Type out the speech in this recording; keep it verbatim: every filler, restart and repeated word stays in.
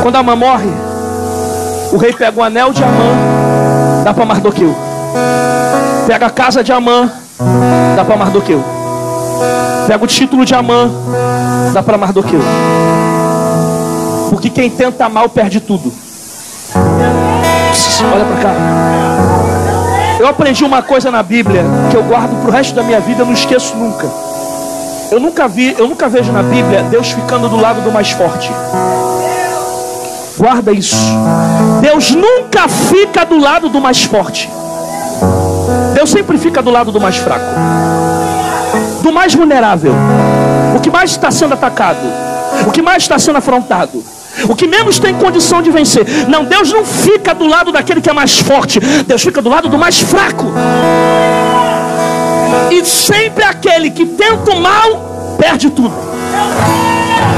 Quando Amã morre, o rei pega o anel de Amã, dá para Mardoqueu. Pega a casa de Amã, dá para Mardoqueu. Pega o título de Amã, dá para Mardoqueu. Porque quem tenta mal perde tudo. Olha para cá. Eu aprendi uma coisa na Bíblia que eu guardo pro resto da minha vida, eu não esqueço nunca. Eu nunca vi, eu nunca vejo na Bíblia Deus ficando do lado do mais forte. Guarda isso. Deus nunca fica do lado do mais forte. Deus sempre fica do lado do mais fraco, do mais vulnerável, o que mais está sendo atacado, o que mais está sendo afrontado, o que menos tem condição de vencer. Não, Deus não fica do lado daquele que é mais forte. Deus fica do lado do mais fraco. E sempre aquele que tenta o mal perde tudo.